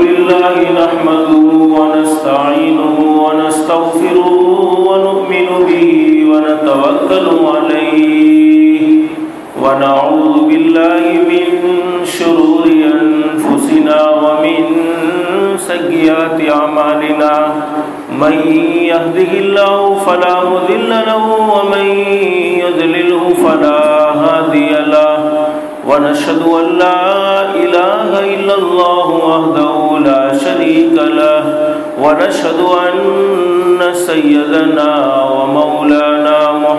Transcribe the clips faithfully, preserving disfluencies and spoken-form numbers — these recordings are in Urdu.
لله نحمده ونستعينه ونستغفره ونؤمن به ونتوكل عليه ونعوذ بالله من شرور أنفسنا ومن سيئات أعمالنا من يهده الله فلا مضل له ومن يضلله فلا هادي له ونشهد أن لا إله إلا الله وحده لا شريك له ونشهد أن سيدنا ومولانا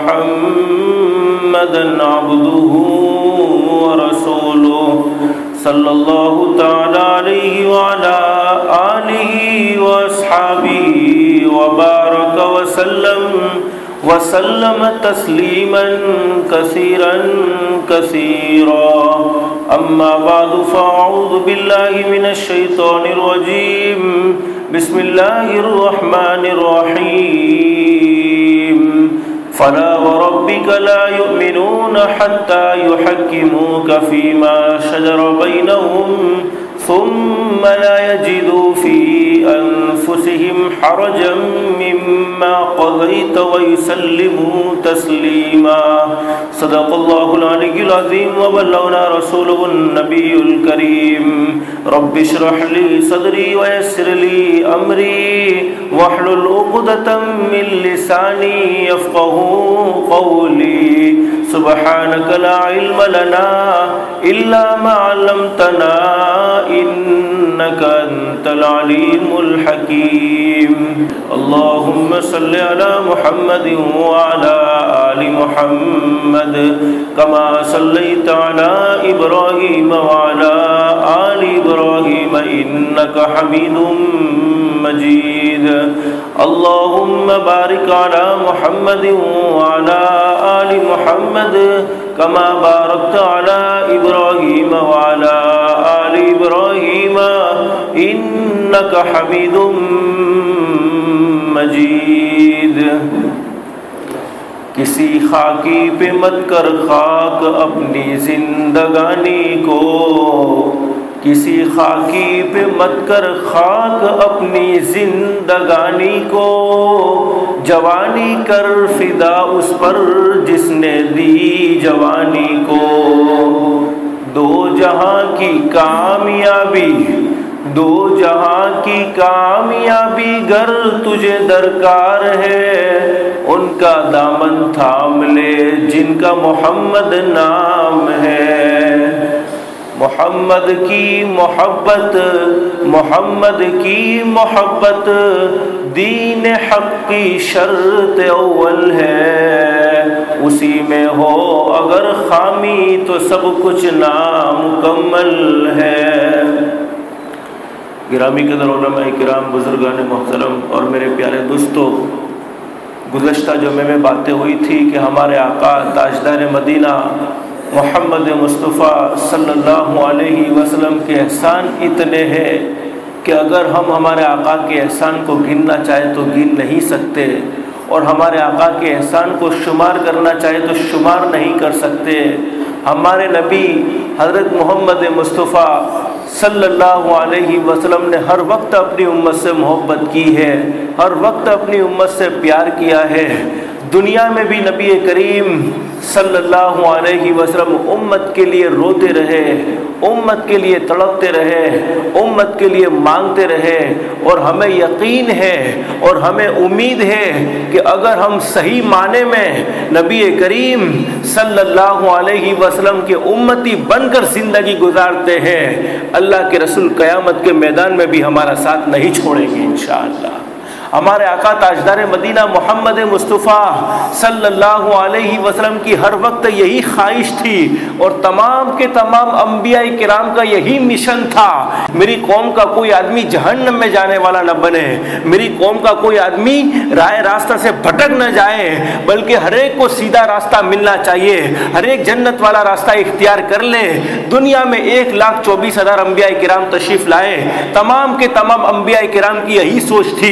محمدا عبده ورسوله صلى الله تعالى عليه وعلى آله وأصحابه وبارك وسلم وسلم تسليما كثيرا كثيرا أما بعد فأعوذ بالله من الشيطان الرجيم بسم الله الرحمن الرحيم فلا وربك لا يؤمنون حتى يحكموك فيما شجر بينهم ثم لا يجدوا في أنفسهم حرجا مما قضيت ويسلموا تسليما صدق الله العلي العظيم وبلغنا رسوله النبي الكريم رب اشرح لي صدري ويسر لي أمري واحلل عقدة من لساني يفقهوا قولي سبحانك لا علم لنا إلا ما علمتنا إنك أنت العليم الحكيم اللهم صل على محمد وعلى آل محمد كما صليت على إبراهيم وعلى آل إبراهيم إنك حميد مجيد اللهم بارك على محمد وعلى آل محمد كما باركت على إبراهيم وعلى آل إبراهيم إنك حميد مجيد کسی خاکی پہ مت کر خاک اپنی زندگانی کو کسی خاکی پہ مت کر خاک اپنی زندگانی کو جوانی کر فدا اس پر جس نے دی جوانی کو دو جہاں کی کامیابی دو جہاں کی کامیابی گر تجھے درکار ہے ان کا دامن تھام لے جن کا محمد نام ہے محمد کی محبت محمد کی محبت دین حق کی شرط اول ہے اسی میں ہو اگر خامی تو سب کچھ نامکمل ہے گرامی قدر علماء کرام بزرگان محترم اور میرے پیارے دوستو گزشتہ جمعے میں باتیں ہوئی تھی کہ ہمارے آقا تاجدار مدینہ محمد مصطفیٰ صلی اللہ علیہ وسلم کے احسان اتنے ہیں کہ اگر ہم ہمارے آقا کے احسان کو گننا چاہیں تو گن نہیں سکتے اور ہمارے آقا کے احسان کو شمار کرنا چاہے تو شمار نہیں کر سکتے ہمارے نبی حضرت محمد مصطفیٰ صلی اللہ علیہ وسلم نے ہر وقت اپنی امت سے محبت کی ہے ہر وقت اپنی امت سے پیار کیا ہے دنیا میں بھی نبی کریم صلی اللہ علیہ وسلم امت کے لیے روتے رہے امت کے لیے تڑپتے رہے امت کے لیے مانگتے رہے اور ہمیں یقین ہے اور ہمیں امید ہے کہ اگر ہم صحیح معنی میں نبی کریم صلی اللہ علیہ وسلم کے امتی بن کر زندگی گزارتے ہیں اللہ کے رسول قیامت کے میدان میں بھی ہمارا ساتھ نہیں چھوڑیں گے انشاءاللہ ہمارے آقا تاجدار مدینہ محمد مصطفیٰ صلی اللہ علیہ وسلم کی ہر وقت یہی خواہش تھی اور تمام کے تمام انبیاء کرام کا یہی مشن تھا میری قوم کا کوئی آدمی جہنم میں جانے والا نہ بنے میری قوم کا کوئی آدمی رائے راستہ سے بھٹک نہ جائے بلکہ ہر ایک کو سیدھا راستہ ملنا چاہیے ہر ایک جنت والا راستہ اختیار کر لے دنیا میں ایک لاکھ چوبیس ہزار انبیاء کرام تشریف لائے تمام کے تمام انبیاء کرام کی یہی سوچ تھی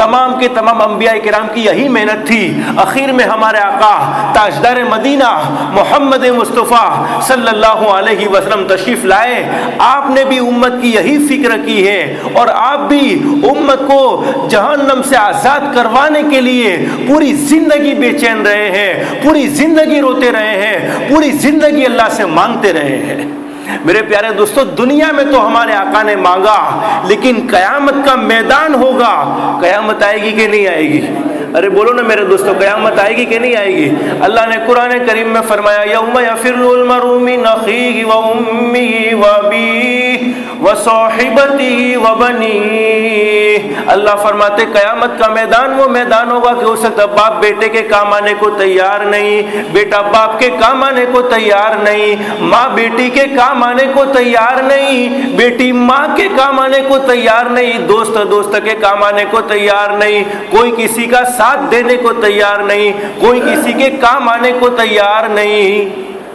तमाम के तमाम अंबिया किराम की यही मेहनत थी। आखिर में हमारे आका ताजदार मदीना मोहम्मद मुस्तफ़ा सल्लल्लाहु अलैहि वसल्लम तशरीफ लाए। आपने भी उम्मत की यही फिक्र की है और आप भी उम्मत को जहन्नम से आज़ाद करवाने के लिए पूरी जिंदगी बेचैन रहे हैं, पूरी जिंदगी रोते रहे हैं, पूरी जिंदगी अल्लाह से मांगते रहे हैं। मेरे प्यारे दोस्तों, दुनिया में तो हमारे आका ने मांगा, लेकिन कयामत का मैदान होगा। कयामत आएगी कि नहीं आएगी? अरे बोलो ना मेरे दोस्तों, कयामत आएगी कि नहीं आएगी? अल्लाह ने कुरान करीम में फरमाया, यौम यफिरुल मरउ मिन अखीहि व उम्मिहि व अबीहि व साहिबतिहि व बनीहि। अल्लाह फरमाते कयामत का मैदान वो मैदान होगा कि हो सकता है बाप बेटे के काम आने को तैयार नहीं, बेटा बाप के काम आने को तैयार नहीं, माँ बेटी के काम आने को तैयार नहीं, बेटी माँ के काम आने को तैयार नहीं, दोस्त दोस्त के काम आने को तैयार नहीं, कोई किसी का साथ देने को तैयार नहीं, कोई किसी के काम आने को तैयार नहीं।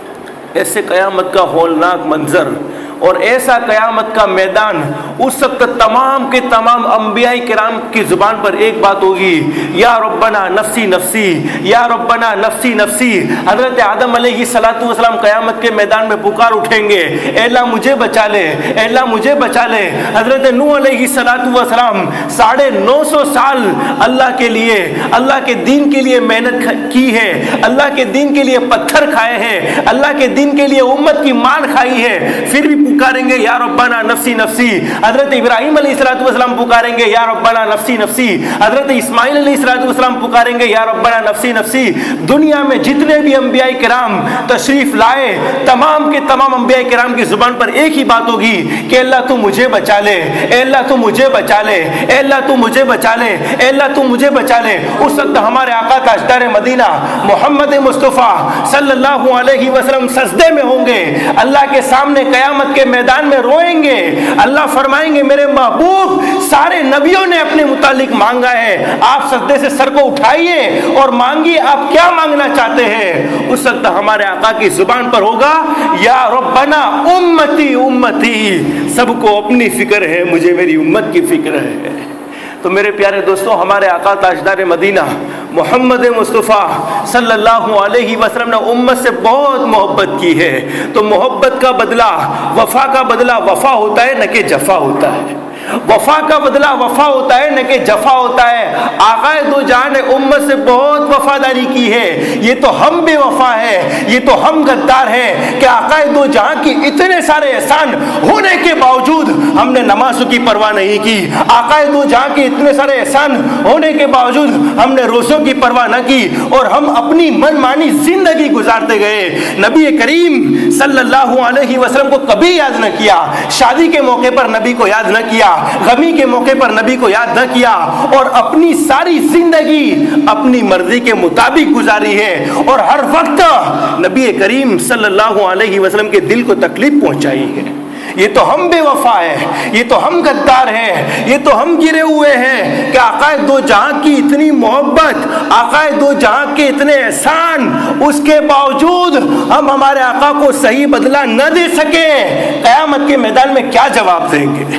ऐसे कयामत का हौलनाक मंजर और ऐसा कयामत का मैदान, उस वक्त तमाम के तमाम अंबिया किराम की जुबान पर एक बात होगी, या रब्बना नफ्सी नफ्सी, या रब्बना नफ्सी नफ्सी। हजरत आदम अलैहिस्सलातु वस्सलाम कयामत के मैदान में पुकार उठेंगे, ए अल्लाह मुझे बचा ले, ए अल्लाह मुझे बचा ले। हजरत नूह अलैहिस्सलातु वस्सलाम साढ़े नौ सौ साल अल्लाह के लिए, अल्लाह के दीन के लिए मेहनत की है, अल्लाह के दीन के लिए पत्थर खाए हैं, अल्लाह के दीन के लिए उम्मत की मार खाई है, फिर भी पुकारेंगे या रब्बाना नफ्सी नफ्सी। हजरत इब्राहिम अलैहिस्सलातु वस्सलाम पुकारेंगे या रब्बाना नफ्सी नफ्सी। हजरत इस्माइल अलैहिस्सलातु वस्सलाम पुकारेंगे या रब्बाना नफ्सी नफ्सी। दुनिया में जितने भी अंबिया किराम तशरीफ लाए, तमाम के तमाम अंबिया किराम की जुबान पर एक ही बात होगी कि अल्लाह तू मुझे बचा ले, ए अल्लाह तू मुझे बचा ले, ए अल्लाह तू मुझे बचा ले, ए अल्लाह तू मुझे बचा ले। उस वक्त हमारे आका ताजदार मदीना मोहम्मद मुस्तफ़ा सल्लल्लाहु अलैहि वसल्लम सजदे में होंगे, अल्लाह के सामने कयामत के मैदान में रोएंगे। अल्लाह फरमाएंगे मेरे महबूब सारे नबियों ने अपने मुतालिक मांगा है, आप सजदे से सर को उठाइए और मांगिए आप क्या मांगना चाहते हैं। उस वक्त हमारे आका की जुबान पर होगा या रब्बना उम्मती उम्मती। सबको अपनी फिक्र है, मुझे मेरी उम्मत की फिक्र है। तो मेरे प्यारे दोस्तों, हमारे आका ताजदार मदीना मोहम्मद मुस्तफ़ा सल्लल्लाहु अलैहि वसल्लम ने उम्मत से बहुत मोहब्बत की है। तो मोहब्बत का बदला, वफा का बदला वफा होता है, न कि जफा होता है। वफा का बदला वफा होता है, न कि जफा होता है। आका दो जहां ने उम्मत से बहुत वफादारी की है। ये तो हम बेवफा है, ये तो हम गद्दार हैं कि आका दो जहां की इतने सारे एहसान होने के बावजूद हमने नमाजों की परवाह नहीं की। आका दो जहां के इतने सारे एहसान होने के बावजूद हमने रोज़ों की परवाह न की और हम अपनी मनमानी जिंदगी गुजारते गए। नबी करीम सल्लल्लाहु अलैहि वसल्लम को कभी याद न किया, शादी के मौके पर नबी को याद न किया, गमी के मौके पर नबी को याद न किया और अपनी सारी जिंदगी अपनी मर्जी के मुताबिक गुजारी है और हर वक्त नबी करीम सल्लल्लाहु अलैहि वसल्लम के दिल को तकलीफ पहुंचाई है। ये तो हम बेवफा है, ये तो हम गद्दार हैं, ये तो हम गिरे हुए हैं कि आकाए दो जहां की इतनी मोहब्बत, आकाए दो जहां के इतने एहसान, उसके बावजूद हम हमारे आका को सही बदला न दे सके। कयामत के मैदान में क्या जवाब देंगे?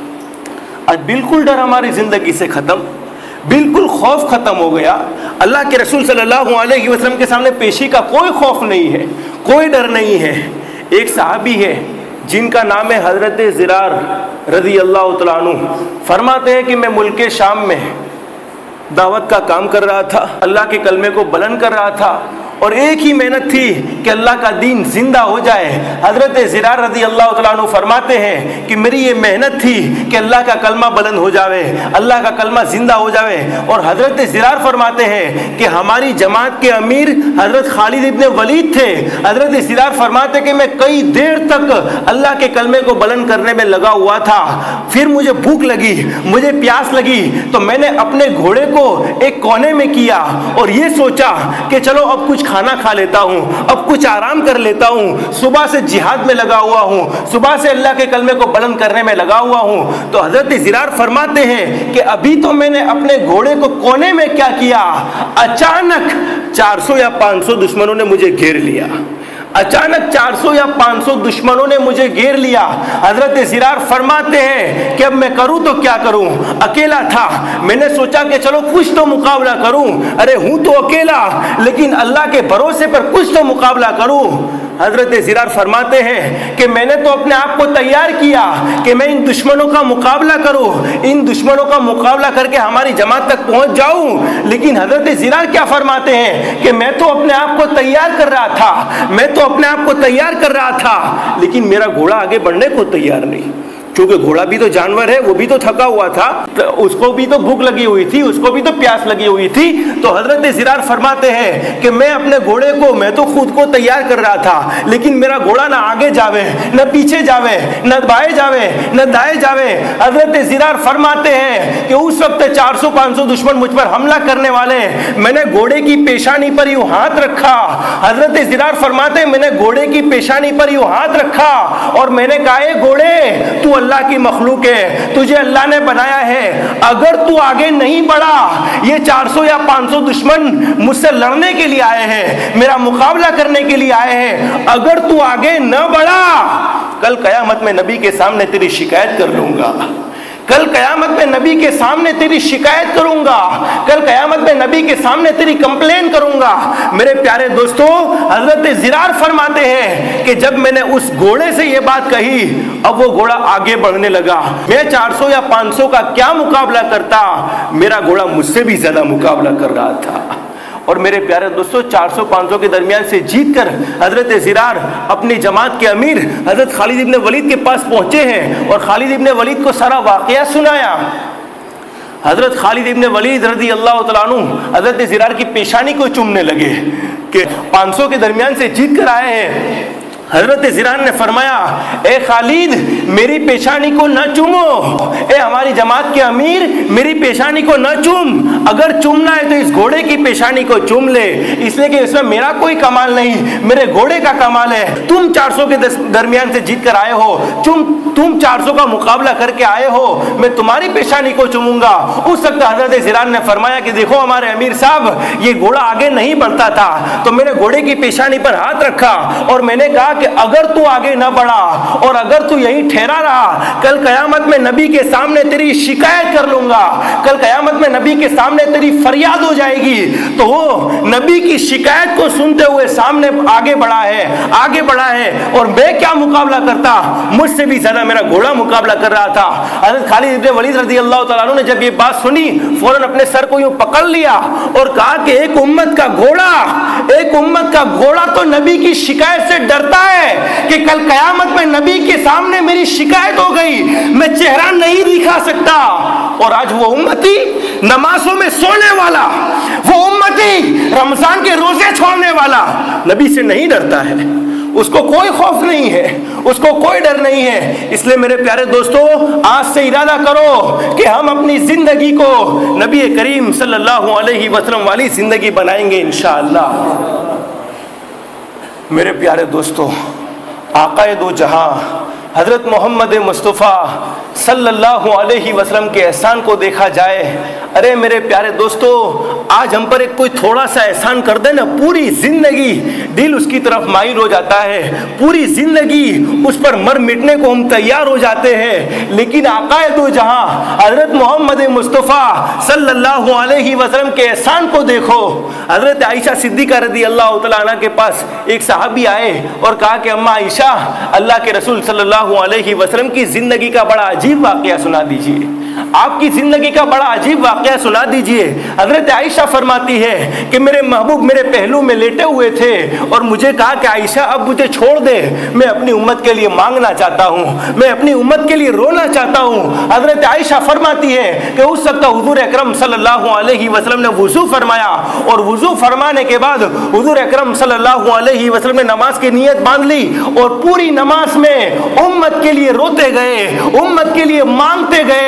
आज बिल्कुल डर हमारी जिंदगी से खत्म, बिल्कुल खौफ खत्म हो गया। अल्लाह के रसूल सल्लल्लाहु अलैहि वसल्लम के सामने पेशी का कोई खौफ नहीं है, कोई डर नहीं है। एक सहाबी है जिनका नाम है हजरत ज़िरार रज़ी अल्लाह तआला अन्हु, फरमाते हैं कि मैं मुल्क शाम में दावत का काम कर रहा था, अल्लाह के कलमे को बुलंद कर रहा था और एक ही मेहनत थी कि अल्लाह का दीन जिंदा हो जाए। हजरत ज़िरार रज़ी अल्लाह तआला अन्हु फरमाते हैं कि मेरी ये मेहनत थी कि अल्लाह का कलमा बुलंद हो जावे, अल्लाह का कलमा जिंदा हो जावे। और हजरत ज़िरार फरमाते हैं कि हमारी जमात के अमीर हजरत खालिद इब्ने वलीद थे। हजरत ज़िरार फरमाते कि मैं कई देर तक अल्लाह के कलमे को बुलंद करने में लगा हुआ था, फिर मुझे भूख लगी, मुझे प्यास लगी, तो मैंने अपने घोड़े को एक कोने में किया और ये सोचा कि चलो अब कुछ खाना खा लेता हूँ, अब कुछ आराम कर लेता हूँ। सुबह से जिहाद में लगा हुआ हूँ, सुबह से अल्लाह के कलमे को बुलंद करने में लगा हुआ हूँ। तो हजरत ज़िरार फरमाते हैं कि अभी तो मैंने अपने घोड़े को कोने में क्या किया, अचानक चार सौ या पाँच सौ दुश्मनों ने मुझे घेर लिया। अचानक चार सौ या पाँच सौ दुश्मनों ने मुझे घेर लिया। हजरत ज़िरार फरमाते हैं कि अब मैं करूं तो क्या करूं, अकेला था। मैंने सोचा कि चलो कुछ तो मुकाबला करूं, अरे हूं तो अकेला लेकिन अल्लाह के भरोसे पर कुछ तो मुकाबला करूं। हजरत ज़िरार फरमाते हैं कि मैंने तो अपने आप को तैयार किया कि मैं इन दुश्मनों का मुकाबला करूं, इन दुश्मनों का मुकाबला करके हमारी जमात तक पहुंच जाऊं। लेकिन हजरत ज़िरार क्या फरमाते हैं कि मैं तो अपने आप को तैयार कर रहा था, मैं तो अपने आप को तैयार कर रहा था, लेकिन मेरा घोड़ा आगे बढ़ने को तैयार नहीं। क्योंकि घोड़ा भी तो जानवर है, वो भी तो थका हुआ था, तो उसको भी तो भूख लगी हुई थी, उसको भी तो प्यास लगी हुई थी। तो हजरत ज़िरार फरमाते हैं कि मैं अपने घोड़े को, मैं तो खुद को तैयार कर रहा था, लेकिन मेरा घोड़ा ना आगे जावे, न पीछे जावे, न बाएं जावे, न दाएं जावे। हजरत ज़िरार फरमाते हैं कि उस वक्त चार सौ पाँच सौ दुश्मन मुझ पर हमला करने वाले, मैंने घोड़े की पेशानी पर यूं हाथ रखा। हजरत ज़िरार फरमाते हैं मैंने घोड़े की पेशानी पर यूं हाथ रखा और मैंने कहा ए घोड़े, तू अल्लाह की मखलूक है, तुझे अल्लाह ने बनाया है, अगर तू आगे नहीं बढ़ा, ये चार सौ या पाँच सौ दुश्मन मुझसे लड़ने के लिए आए हैं, मेरा मुकाबला करने के लिए आए हैं, अगर तू आगे न बढ़ा, कल कयामत में नबी के सामने तेरी शिकायत कर लूंगा, कल कयामत में नबी के सामने तेरी शिकायत करूंगा, कल कयामत में नबी के सामने तेरी कंप्लेन करूंगा। मेरे प्यारे दोस्तों, हजरत ज़िरार फरमाते हैं कि जब मैंने उस घोड़े से ये बात कही, अब वो घोड़ा आगे बढ़ने लगा। मैं चार सौ या पाँच सौ का क्या मुकाबला करता, मेरा घोड़ा मुझसे भी ज्यादा मुकाबला कर रहा था। और मेरे प्यारे दोस्तों, चार सौ पाँच सौ के दरमियान से जीतकर हजरत ज़िरार अपनी जमात के अमीर हजरत खालिद इब्न वलीद के पास पहुंचे हैं और खालिद इब्न वलीद को सारा वाकया सुनाया। हजरत खालिद इब्न वलीद रज़ी अल्लाह तआला अन्हु हजरत ज़िरार की पेशानी को चूमने लगे कि पाँच सौ के दरमियान से जीत कर आए हैं। हजरत ज़िरार ने फरमाया, ए खालिद मेरी पेशानी को न चूमो, ए हमारी जमात के अमीर मेरी पेशानी को न चूम, अगर चूमना है तो इस घोड़े की पेशानी को चूम ले, इसलिए कि इसमें मेरा कोई कमाल नहीं, मेरे घोड़े का कमाल है। तुम चार सौ के दरमियान से जीत कर आए हो, तुम तुम चार सौ का मुकाबला करके आए हो, मैं तुम्हारी पेशानी को चूमूंगा। उस वक्त हजरत ज़िरार ने फरमाया कि देखो हमारे अमीर साहब, ये घोड़ा आगे नहीं बढ़ता था, तो मेरे घोड़े की पेशानी पर हाथ रखा और मैंने कहा कि अगर तू आगे न बढ़ा और अगर तू यहीं ठहरा रहा, कल कयामत में नबी के सामने तेरी शिकायत कर लूंगा, कल कयामत में नबी के सामने तेरी फरियाद हो जाएगी। तो वो नबी की शिकायत को सुनते हुए सामने आगे बढ़ा है, आगे बढ़ा है। और मैं क्या मुकाबला करता, मुझसे भी ज्यादा मेरा घोड़ा मुकाबला कर रहा था। हज़रत खालिद इब्न वलीद रज़ी अल्लाह तआला अन्हु ने जब ये बात सुनी, फौरन अपने सर को यूं पकड़ लिया और कहा कि एक उम्मत का घोड़ा, एक उम्मत का घोड़ा तो नबी की शिकायत से डरता है कि कल कयामत में नबी के सामने मेरी शिकायत हो गई, मैं चेहरा नहीं दिखा सकता। और आज वो उम्मती नमाजों में सोने वाला, वो उम्मती रमजान के रोजे छोड़ने वाला नबी से नहीं डरता है, उसको कोई खौफ नहीं है, उसको कोई डर नहीं है। इसलिए मेरे प्यारे दोस्तों, आज से इरादा करो कि हम अपनी जिंदगी को नबी करीम सल्लल्लाहु अलैहि वसल्लम वाली जिंदगी बनाएंगे इंशाअल्लाह। मेरे प्यारे दोस्तों, आकाए दो जहां हजरत मोहम्मद मुस्तफ़ा सल्लल्लाहु अलैहि वसल्लम के एहसान को देखा जाए, अरे मेरे प्यारे दोस्तों, आज हम पर एक कोई थोड़ा सा एहसान कर दे ना, पूरी जिंदगी दिल उसकी तरफ माइल हो जाता है, पूरी जिंदगी उस पर मर मिटने को हम तैयार हो जाते हैं। लेकिन आकाए दो जहां हजरत मोहम्मद मुस्तफ़ा सल्लल्लाहु अलैहि वसल्लम के एहसान को देखो। हजरत आयशा सिद्दीक़ा रज़ी अल्लाह तआला अन्हा के पास एक सहाबी आए और कहा कि अम्मा आयशा, अल्लाह के रसूल सल्लल्लाहु अलैहि वसल्लम की जिंदगी का बड़ा अजीब वाकया सुना दीजिए, आपकी जिंदगी का बड़ा अजीब वाकया सुना दीजिए। हजरत आयशा फरमाती है कि मेरे महबूब मेरे पहलू में लेटे हुए थे और मुझे कहा कि आयशा अब मुझे छोड़ दे, मैं अपनी उम्मत के लिए मांगना चाहता हूँ, मैं अपनी उम्मत के लिए रोना चाहता हूँ। हजरत आयशा फरमाती है कि उस वक्त हुजूर अकरम सल्लल्लाहु अलैहि वसल्लम ने वुजू फरमाया और वुजू फरमाने के बाद हुजूर अकरम सल्लल्लाहु अलैहि वसल्लम ने नमाज की नीयत बांध ली और पूरी नमाज में उम्मत के लिए रोते गए, उम्मत के लिए मांगते गए।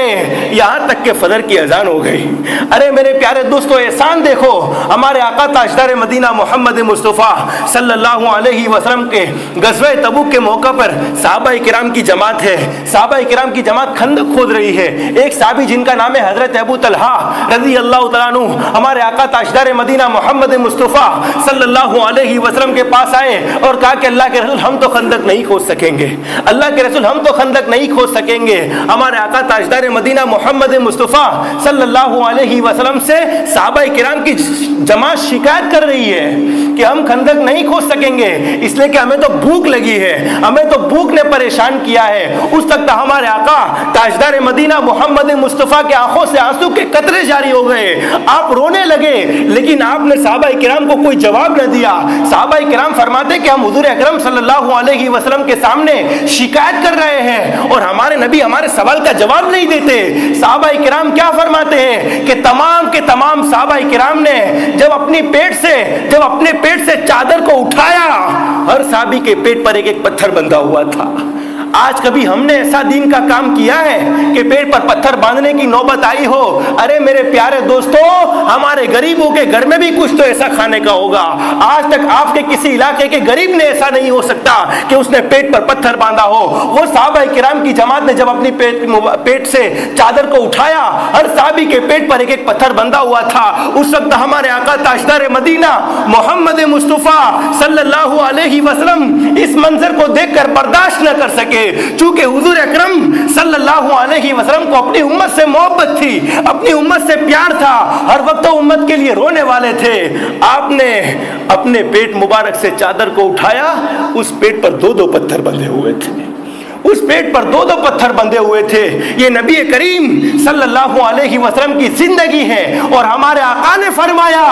یہاں تک کہ فجر کی اذان ہو گئی۔ ارے میرے پیارے دوستو احسان دیکھو، ہمارے آقا تاجدار مدینہ محمد مصطفیٰ صلی اللہ علیہ وسلم کے غزوہ تبوک کے موقع پر صحابہ کرام کی جماعت ہے، صحابہ کرام کی جماعت خندق کھود رہی ہے۔ ایک صحابی جن کا نام ہے حضرت ابو طلحہ رضی اللہ تعالیٰ عنہ ہمارے آقا تاجدار مدینہ محمد مصطفیٰ صلی اللہ علیہ وسلم کے پاس آئے اور کہا کہ اللہ کے رسول ہم تو خندق نہیں کھود سکیں گے، اللہ کے رسول ہم تو خندق نہیں کھود سکیں گے۔ ہمارے آقا تاجدار مدینہ محمد مصطفیٰ صلی اللہ علیہ وسلم سے صحابہ کرام کی جماعت شکایت کر رہی ہے کہ ہم خندق نہیں کھود سکیں گے، اس لیے کہ ہمیں تو بھوک لگی ہے، ہمیں تو بھوک نے پریشان کیا ہے۔ اس تک ہمارے آقا تاجدار مدینہ محمد مصطفیٰ کے آنکھوں سے آنسو کے قطرے جاری ہو گئے، آپ رونے لگے، لیکن آپ نے صحابہ کرام کو کوئی جواب نہ دیا۔ صحابہ کرام فرماتے کہ ہم حضور اکرم صلی اللہ علیہ وسلم کے سامنے شکایت کر رہے ہیں اور ہمارے نبی ہمارے سوال کا جواب نہیں دیتے۔ صحابہ کرام کیا فرماتے ہیں کہ تمام کے تمام صحابہ کرام نے جب اپنی پیٹ سے جب اپنے پیٹ سے چادر کو اٹھایا، ہر صحابی کے پیٹ پر ایک ایک پتھر بندھا ہوا تھا۔ آج کبھی ہم نے ایسا دین کا کام کیا ہے کہ پیٹ پر پتھر باندھنے کی نوبت آئی ہو؟ ارے میرے پیارے دوستو، ہمارے غریبوں کے گھر میں بھی کچھ تو ایسا کھانے کا ہوگا۔ آج تک آپ کے کسی علاقے کے غریب نے ایسا نہیں ہو سکتا کہ اس نے پیٹ پر پتھر باندھا ہو۔ وہ صحابہ کرام کی جماعت نے جب اپنی پیٹ پیٹ سے چادر کو اٹھایا، ہر صحابی کے پیٹ پر ایک ایک پتھر بندھا ہوا تھا۔ اس وقت ہمارے آقا تاجدار مدینہ محمد مصطفیٰ صلی اللہ علیہ وسلم اس منظر کو دیکھ کر برداشت نہ کر سکے، چونکہ حضور اکرم صلی اللہ علیہ وسلم کو اپنی امت سے محبت تھی، اپنی امت سے پیار تھا، ہر وقت امت کے لیے رونے والے تھے۔ آپ نے اپنے پیٹ مبارک سے چادر کو اٹھایا، اس پیٹ پر دو دو پتھر بندھے ہوئے تھے، اس پیٹ پر دو دو پتھر بندھے ہوئے تھے۔ یہ نبی کریم صلی اللہ علیہ وسلم کی زندگی ہے، اور ہمارے آقا نے فرمایا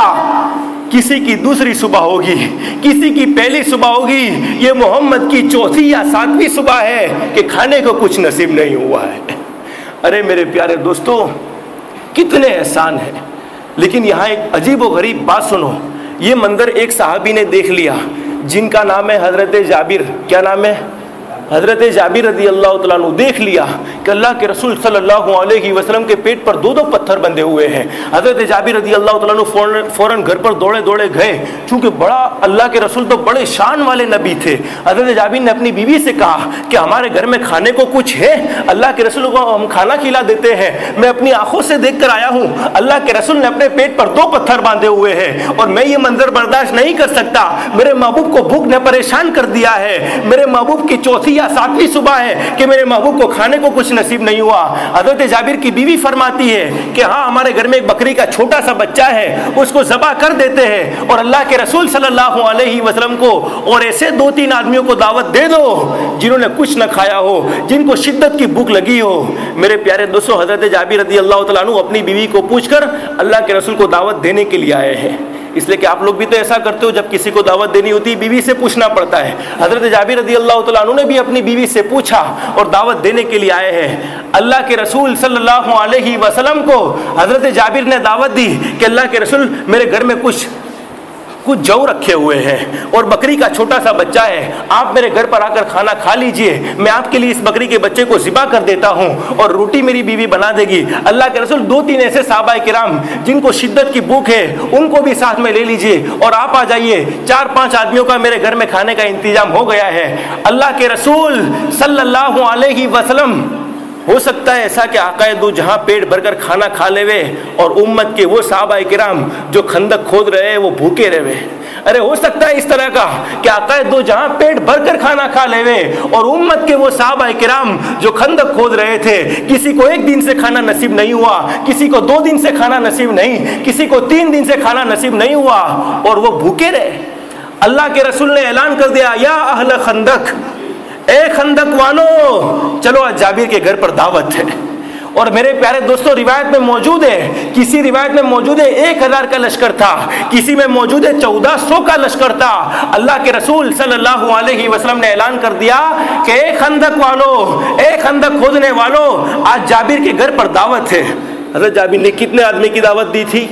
کسی کی دوسری صبح ہوگی، کسی کی پہلی صبح ہوگی، یہ محمد کی چوتھی یا ساتویں صبح ہے کہ کھانے کو کچھ نصیب نہیں ہوا ہے۔ ارے میرے پیارے دوستو، کتنے احسان ہیں، لیکن یہاں ایک عجیب و غریب بات سنو۔ یہ منظر ایک صحابی نے دیکھ لیا جن کا نام ہے حضرت جابر۔ کیا نام ہے؟ حضرت جابر رضی اللہ تعالیٰ عنہ دیکھ لیا کہ اللہ کے رسول صلی اللہ علیہ وسلم کے پیٹ پر دو دو پتھر بندھے ہوئے ہیں۔ حضرت جابر رضی اللہ تعالیٰ عنہ فوراً گھر پر دوڑے دوڑے گئے، چونکہ بڑا اللہ کے رسول تو بڑے شان والے نبی تھے۔ حضرت جابر نے اپنی بیوی سے کہا کہ ہمارے گھر میں کھانے کو کچھ ہے، اللہ کے رسول کو ہم کھانا کھلا دیتے ہیں، میں اپنی آنکھوں سے دیکھ کر آیا ہوں اللہ کے رسول نے اپنے پیٹ پر دو پتھر باندھے ہوئے ہیں، اور میں یہ منظر برداشت نہیں کر سکتا، میرے محبوب کو بھوک نے پریشان کر دیا ہے، میرے محبوب کی چوتھی یا ساتویں صبح ہے کہ میرے محبوب کو کھانے کو کچھ نصیب نہیں ہوا۔ حضرت جابر کی بیوی فرماتی ہے کہ ہاں ہمارے گھر میں ایک بکری کا چھوٹا سا بچہ ہے، اس کو ذبح کر دیتے ہیں، اور اللہ کے رسول صلی اللہ علیہ وسلم کو اور ایسے دو تین آدمیوں کو دعوت دے دو جنہوں نے کچھ نہ کھایا ہو، جن کو شدت کی بھوک لگی ہو۔ میرے پیارے دوستو، حضرت جابر رضی اللہ تعالیٰ عنہ اپنی بیوی کو پوچھ کر اللہ کے رسول کو دعوت دینے کے لیے آئے ہیں، اس لیے کہ آپ لوگ بھی تو ایسا کرتے ہو، جب کسی کو دعوت دینی ہوتی ہے بیوی سے پوچھنا پڑتا ہے۔ حضرت جابر رضی اللہ تعالیٰ عنہ نے بھی اپنی بیوی سے پوچھا اور دعوت دینے کے لیے آئے ہیں۔ اللہ کے رسول صلی اللہ علیہ وسلم کو حضرت جابر نے دعوت دی کہ اللہ کے رسول میرے گھر میں کچھ کچھ جو رکھے ہوئے ہیں اور بکری کا چھوٹا سا بچہ ہے، آپ میرے گھر پر آ کر کھانا کھا لیجئے، میں آپ کے لیے اس بکری کے بچے کو ذبح کر دیتا ہوں اور روٹی میری بیوی بنا دے گی۔ اللہ کے رسول دو تین ایسے صحابہ کرام جن کو شدت کی بھوک ہے ان کو بھی ساتھ میں لے لیجئے اور آپ آ جائیے، چار پانچ آدمیوں کا میرے گھر میں کھانے کا انتظام ہو گیا ہے۔ اللہ کے رسول صلی اللہ علیہ وسلم، ہو سکتا ہے ایسا کہ آقا دو جہاں پیٹ بھر کر کھانا کھا لے وے اور امت کے وہ صحابہ کرام جو خندق کھود رہے ہیں وہ بھوکے رہے۔ ارے ہو سکتا ہے اس طرح کا کہ آقا دو جہاں پیٹ بھر کر کھانا کھا لے وے اور امت کے وہ صحابہ کرام جو خندق کھود رہے تھے، کسی کو ایک دن سے کھانا نصیب نہیں ہوا، کسی کو دو دن سے کھانا نصیب نہیں، کسی کو تین دن سے کھانا نصیب نہیں ہوا اور وہ بھوکے رہے۔ اللہ کے رسول نے اعلان کر دیا، یا اہل خندق، اے خندق والو، چلو آج جابر کے گھر پر دعوت ہے۔ اور میرے پیارے دوستو، روایت میں موجود ہے، کسی روایت میں موجود ہے ایک ہزار کا لشکر تھا، کسی میں موجود ہے چودہ سو کا لشکر تھا۔ اللہ کے رسول صلی اللہ علیہ وسلم نے اعلان کر دیا کہ اے خندق والو، اے خندق کھودنے والو، آج جابر کے گھر پر دعوت ہے۔ حضرت جابر نے کتنے آدمی کی دعوت دی تھی؟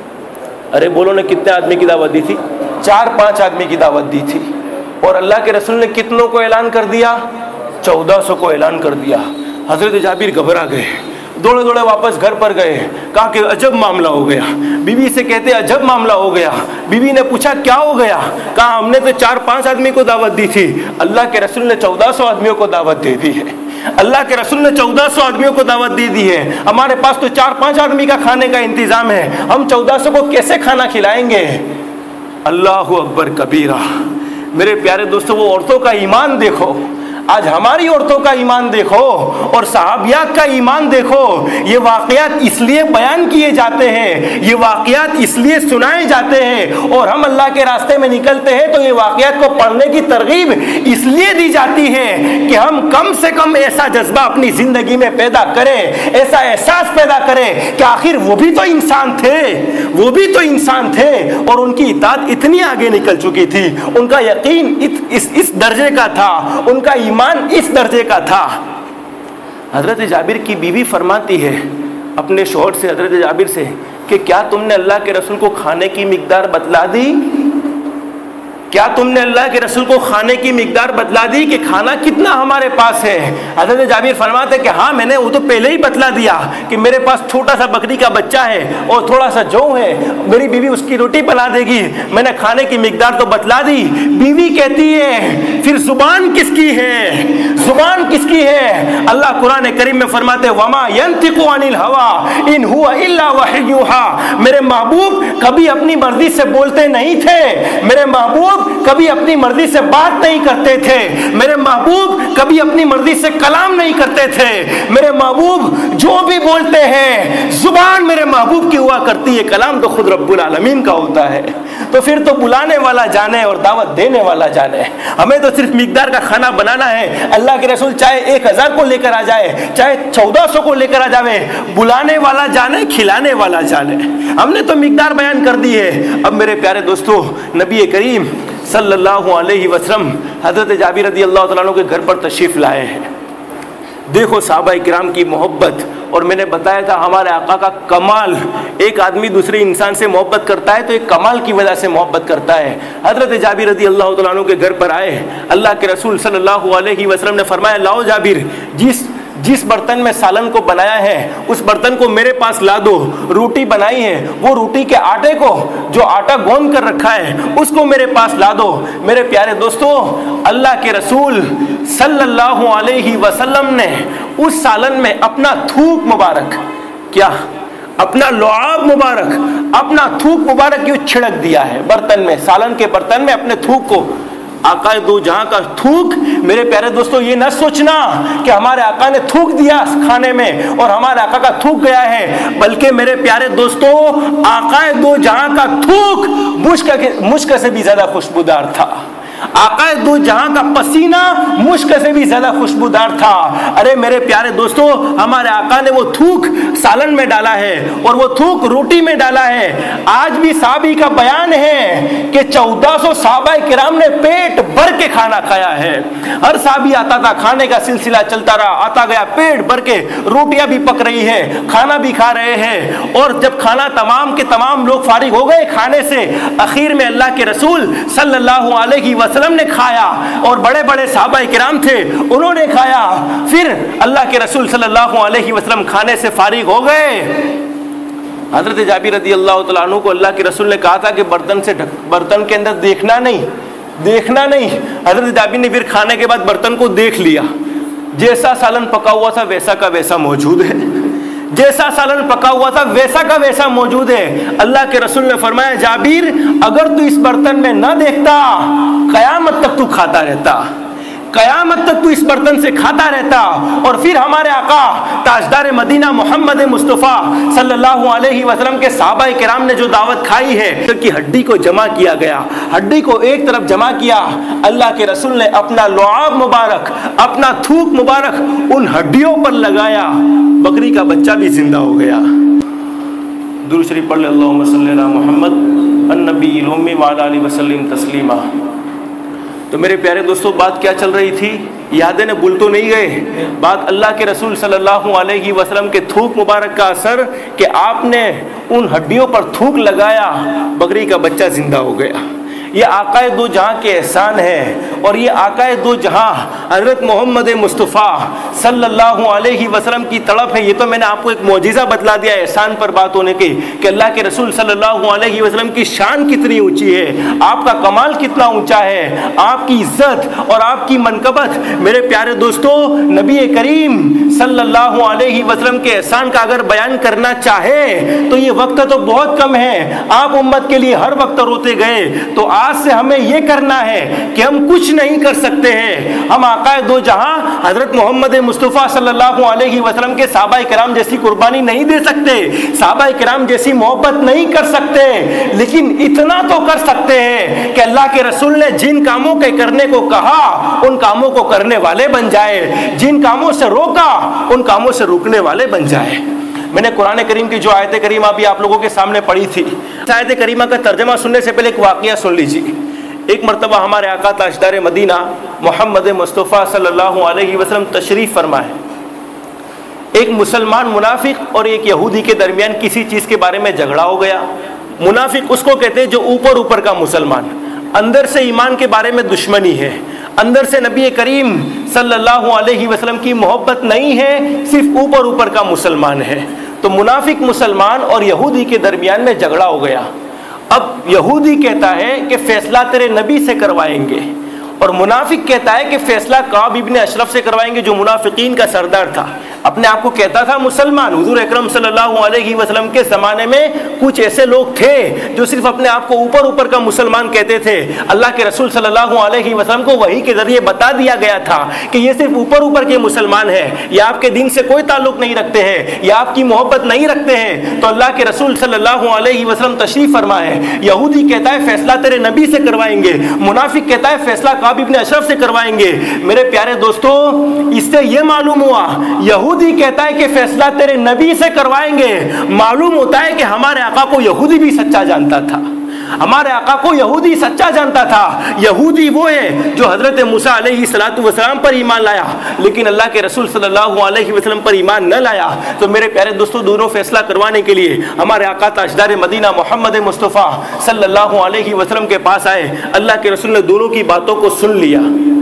ارے بولو نے کتنے آدمی کی دعوت دی تھی؟ چار پانچ آدمی کی دعوت دی تھی، اور اللہ کے رسول نے کتنوں کو اعلان کر دیا؟ چودہ سو کو اعلان کر دیا۔ حضرت جابر گھبرا گئے، दौड़े दौड़े वापस घर पर गए, कहा कि अजब मामला हो गया। बीवी से कहते अजब मामला हो गया। बीवी ने पूछा क्या हो गया? कहा हमने तो चार पांच आदमी को दावत दी थी, अल्लाह के रसूल ने चौदह सौ आदमियों को दावत दे दी है। अल्लाह के रसूल ने चौदह सौ आदमियों को दावत दे दी है, हमारे पास तो चार पांच आदमी का खाने का इंतजाम है, हम चौदह सौ को कैसे खाना खिलाएंगे? अल्लाहु अकबर कबीरा। मेरे प्यारे दोस्तों, वो औरतों का ईमान देखो, आज हमारी औरतों का ईमान देखो और सहाबियात का ईमान देखो। ये वाक़यात इसलिए बयान किए जाते हैं, ये वाक़यात इसलिए सुनाए जाते हैं, और हम अल्लाह के रास्ते में निकलते हैं तो ये वाक़यात को पढ़ने की तरगीब इसलिए दी जाती है कि हम कम से कम ऐसा जज्बा अपनी ज़िंदगी में पैदा करें, ऐसा एहसास पैदा करें कि आखिर वो भी तो इंसान थे, वो भी तो इंसान थे और उनकी इताअत इतनी आगे निकल चुकी थी, उनका यकीन इस इस दर्जे का था, उनका ईमान इस दर्जे का था। हजरत जाबिर की बीवी फरमाती है अपने शौहर से, हजरत जाबिर से, कि क्या तुमने अल्लाह के रसूल को खाने की मिकदार बतला दी? क्या तुमने अल्लाह के रसूल को खाने की मिकदार बतला दी कि खाना कितना हमारे पास है? हजरत जाबिर फरमाते कि हाँ, मैंने वो तो पहले ही बतला दिया कि मेरे पास छोटा सा बकरी का बच्चा है और थोड़ा सा जौ है, मेरी बीवी उसकी रोटी बना देगी, मैंने खाने की मिकदार तो बतला दी। बीवी कहती है फिर जुबान किसकी है? जुबान किसकी है? अल्लाह कुरान करीम में फरमाते वमा यंतिकु अनिल हवा इन हुवा इल्ला वहयुहा। मेरे महबूब कभी अपनी मर्जी से बोलते नहीं थे, मेरे महबूब कभी अपनी मर्जी से बात नहीं करते थे, मेरे महबूब कभी अपनी मर्जी से कलाम नहीं करते थे, मेरे महबूब जो भी बोलते हैं जुबान मेरे महबूब की हुआ करती है, कलाम तो खुद रब्बुल आलमीन का होता है। तो फिर तो बुलाने वाला जाने और दावत देने वाला जाने, हमें तो सिर्फ मिकदार का खाना बनाना है। अल्लाह के रसूल चाहे एक हजार को लेकर आ जाए, चाहे चौदह सौ को लेकर आ जाए, बुलाने वाला जाने, खिलाने वाला जाने, हमने तो मिकदार बयान कर दी है। अब मेरे प्यारे दोस्तों, नबी करीम सल्लल्लाहु अलैहि वसल्लम हजरत जाबिर रज़ी अल्लाह तआला अन्हु के घर पर तशरीफ़ लाए हैं। देखो सहाबाए किराम की मोहब्बत, और मैंने बताया था हमारे आका का कमाल, एक आदमी दूसरे इंसान से मोहब्बत करता है तो एक कमाल की वजह से मोहब्बत करता है। हजरत जाबिर रज़ी अल्लाह तआला अन्हु के घर पर आए, अल्लाह के रसूल सल्लल्लाहु अलैहि वसल्लम ने फरमाया लाओ जाबिर, जिस जिस बर्तन में सालन को बनाया है उस बर्तन को मेरे पास ला दो, रोटी बनाई है वो रोटी के आटे को, जो आटा गूंद कर रखा है उसको मेरे पास ला दो। मेरे प्यारे दोस्तों, अल्लाह के रसूल सल्लल्लाहु अलैहि वसल्लम ने उस सालन में अपना थूक मुबारक, क्या अपना लुआब मुबारक, अपना थूक मुबारक यूं छिड़क दिया है बर्तन में, सालन के बर्तन में अपने थूक को, आका दो जहां का थूक। मेरे प्यारे दोस्तों, ये न सोचना कि हमारे आका ने थूक दिया खाने में और हमारे आका का थूक गया है, बल्कि मेरे प्यारे दोस्तों, आका दो जहां का थूक मुश्क के मुश्क से भी ज्यादा खुशबूदार था। आका दो जहां का पसीना मुश्क से भी ज्यादा खुशबूदार था। अरे मेरे प्यारे दोस्तों, हमारे आका ने वो थूक सालन में डाला है और वो थूक रोटी में डाला है। आज भी साहबी का बयान है कि चौदह सौ साहबाए किराम ने पेट भर के खाना खाया है। हर साहबी आता था, खाने का सिलसिला चलता रहा, आता गया, पेट भर के रोटियां भी पक रही है, खाना भी खा रहे हैं। और जब खाना तमाम के तमाम लोग फारिग हो गए खाने से, आखिर में अल्लाह के रसूल सल्लल्लाहु अलैहि वसल्लम ने खाया और बड़े बड़े सहाबाए किराम थे उन्होंने खाया। फिर अल्लाह के रसूल सल्लल्लाहु अलैहि वसल्लम खाने से फारिग हो गए। हजरत जाबिर रज़ी अल्लाह तआला अन्हु को अल्लाह के रसूल ने कहा था कि बर्तन से बर्तन के अंदर देखना नहीं, देखना नहीं। हजरत जाबिर ने फिर खाने के बाद बर्तन को देख लिया, जैसा सालन पका हुआ था वैसा का वैसा मौजूद है, जैसा सालन पका हुआ था वैसा का वैसा मौजूद है। अल्लाह के रसूल ने फरमाया जाबिर, अगर तू इस बर्तन में न देखता, कयामत तक तू खाता रहता, कयामत तक तू इस बर्तन से खाता रहता। और फिर हमारे आका ताजदार मदीना मोहम्मद मुस्तफ़ा सल्लल्लाहु अलैहि वसल्लम के सहाबाए किराम ने जो दावत खाई है कि हड्डी को जमा किया गया, हड्डी को एक तरफ जमा किया, अल्लाह के रसूल ने अपना लुआब मुबारक, अपना थूक मुबारक उन हड्डियों पर लगाया, बकरी का बच्चा भी जिंदा हो गया। दुरूद शरीफ पढ़ ले, अल्लाहुम्मा सल्ली अला मुहम्मद अन्नबील उम्मी व अला आलिहि वसल्लम तस्लीमा। तो मेरे प्यारे दोस्तों, बात क्या चल रही थी? यादें भूल तो नहीं गए। बात अल्लाह के रसूल सल्लल्लाहु अलैहि वसल्लम के थूक मुबारक का असर कि आपने उन हड्डियों पर थूक लगाया, बकरी का बच्चा जिंदा हो गया। یہ آقائے دو جہاں کے احسان ہے، اور یہ آقائے دو جہاں حضرت محمد مصطفیٰ صلی اللہ علیہ وسلم کی تڑپ ہے۔ یہ تو میں نے آپ کو ایک معجزہ بتلا دیا احسان پر بات ہونے کی، کہ اللہ کے رسول صلی اللہ علیہ وسلم کی شان کتنی اونچی ہے، آپ کا کمال کتنا اونچا ہے، آپ کی عزت اور آپ کی منقبت۔ میرے پیارے دوستو، نبی کریم صلی اللہ علیہ وسلم کے احسان کا اگر بیان کرنا چاہے تو یہ وقت تو بہت کم ہے، آپ امت کے لیے ہر وقت روتے گئے، تو آج سے ہمیں یہ کرنا ہے کہ ہم کچھ نہیں کر سکتے ہیں، ہم آقائے دو جہاں حضرت محمد مصطفیٰ صلی اللہ علیہ وسلم کے صحابہ کرام جیسی قربانی نہیں دے سکتے، صحابہ کرام جیسی محبت نہیں کر سکتے، لیکن اتنا تو کر سکتے ہیں کہ اللہ کے رسول نے جن کاموں کے کرنے کو کہا ان کاموں کو کرنے والے بن جائے، جن کاموں سے روکا ان کاموں سے روکنے والے بن جائے۔ میں نے قرآن کریم کی جو آیت کریمہ بھی آپ لوگوں کے سامنے پڑھی تھی، آیت کریمہ کا ترجمہ سننے سے پہلے ایک واقعہ سن لیجیے۔ ایک مرتبہ ہمارے آقا تاجدار مدینہ محمد مصطفیٰ صلی اللہ علیہ وسلم تشریف فرمائے، ایک مسلمان منافق اور ایک یہودی کے درمیان کسی چیز کے بارے میں جھگڑا ہو گیا۔ منافق اس کو کہتے ہیں جو اوپر اوپر کا مسلمان، اندر سے ایمان کے بارے میں دشمنی ہے، اندر سے نبی کریم صلی اللہ علیہ وسلم کی محبت نہیں ہے، صرف اوپر اوپر کا مسلمان ہے۔ تو منافق مسلمان اور یہودی کے درمیان میں جھگڑا ہو گیا۔ اب یہودی کہتا ہے کہ فیصلہ تیرے نبی سے کروائیں گے، اور منافق کہتا ہے کہ فیصلہ کعب ابن اشرف سے کروائیں گے، جو منافقین کا سردار تھا، اپنے آپ کو کہتا تھا مسلمان۔ حضور اکرم صلی اللہ علیہ وسلم کے زمانے میں کچھ ایسے لوگ تھے جو صرف اپنے آپ کو اوپر اوپر کا مسلمان کہتے تھے۔ اللہ کے رسول صلی اللہ علیہ وسلم کو وحی کے ذریعے بتا دیا گیا تھا کہ یہ صرف اوپر اوپر کے مسلمان ہیں، یہ آپ کے دین سے کوئی تعلق نہیں رکھتے ہیں، یہ آپ کی محبت نہیں رکھتے ہیں۔ تو اللہ کے رسول صلی اللہ علیہ وسلم تشریف فرمائے، یہودی کہتا ہے فیصلہ تیرے نبی سے کروائیں گے، منافق کہتا ہے فیصلہ کعب ابن اشرف سے کروائیں گے۔ میرے پیارے دوستو، اس سے یہ معلوم ہوا، یہودی کہتا ہے کہ فیصلہ تیرے نبی سے کروائیں گے، معلوم ہوتا ہے کہ ہمارے آقا کو یہودی بھی سچا جانتا تھا، ہمارے آقا کو یہودی سچا جانتا تھا۔ یہودی وہ ہے جو حضرت موسیٰ علیہ الصلوۃ والسلام پر ایمان لایا، لیکن اللہ کے رسول صلی اللہ علیہ وسلم پر ایمان نہ لایا۔ تو میرے پیارے دوستو، دونوں فیصلہ کروانے کے لیے ہمارے آقا تاجدار مدینہ محمد مصطفیٰ صلی اللہ علیہ وسلم کے پاس آئے۔ اللہ کے رسول نے دونوں کی باتوں کو سن لیا،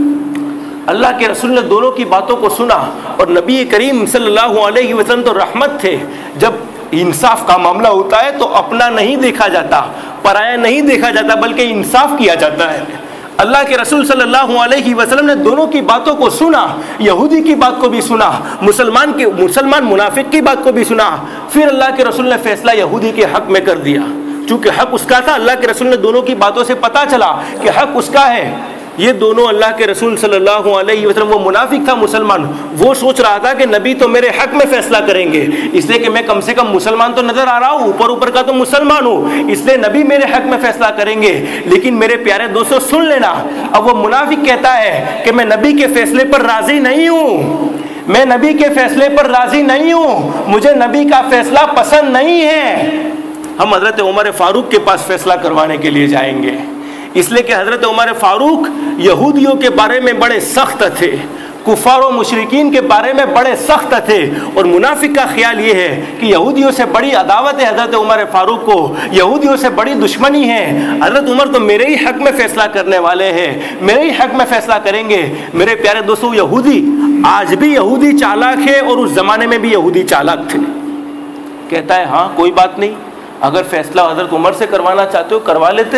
اللہ کے رسول نے دونوں کی باتوں کو سنا، اور نبی کریم صلی اللہ علیہ وسلم تو رحمت تھے۔ جب انصاف کا معاملہ ہوتا ہے تو اپنا نہیں دیکھا جاتا، پرایا نہیں دیکھا جاتا، بلکہ انصاف کیا جاتا ہے۔ اللہ کے رسول صلی اللہ علیہ وسلم نے دونوں کی باتوں کو سنا، یہودی کی بات کو بھی سنا، مسلمان کے مسلمان منافق کی بات کو بھی سنا۔ پھر اللہ کے رسول نے فیصلہ یہودی کے حق میں کر دیا، چونکہ حق اس کا تھا۔ اللہ کے رسول نے دونوں کی باتوں سے پتہ چلا کہ حق اس کا ہے۔ یہ دونوں اللہ کے رسول صلی اللہ علیہ وسلم، وہ منافق تھا مسلمان، وہ سوچ رہا تھا کہ نبی تو میرے حق میں فیصلہ کریں گے، اس لیے کہ میں کم سے کم مسلمان تو نظر آ رہا ہوں، اوپر اوپر کا تو مسلمان ہوں، اس لیے نبی میرے حق میں فیصلہ کریں گے۔ لیکن میرے پیارے دوستو سن لینا، اب وہ منافق کہتا ہے کہ میں نبی کے فیصلے پر راضی نہیں ہوں، میں نبی کے فیصلے پر راضی نہیں ہوں، مجھے نبی کا فیصلہ پسند نہیں ہے۔ ہم حضرت عمر فاروق کے پاس فیصلہ کروانے کے لیے جائیں گے، اس لیے کہ حضرت عمر فاروق یہودیوں کے بارے میں بڑے سخت تھے، کفار و مشرکین کے بارے میں بڑے سخت تھے، اور منافق کا خیال یہ ہے کہ یہودیوں سے بڑی عداوت ہے حضرت عمر فاروق کو، یہودیوں سے بڑی دشمنی ہے، حضرت عمر تو میرے ہی حق میں فیصلہ کرنے والے ہیں، میرے ہی حق میں فیصلہ کریں گے۔ میرے پیارے دوستو، یہودی آج بھی یہودی چالاک ہے، اور اس زمانے میں بھی یہودی چالاک تھے۔ کہتا ہے ہاں کوئی بات نہیں، اگر فیصلہ حضرت عمر سے کروانا چاہتے ہو کروا لیتے۔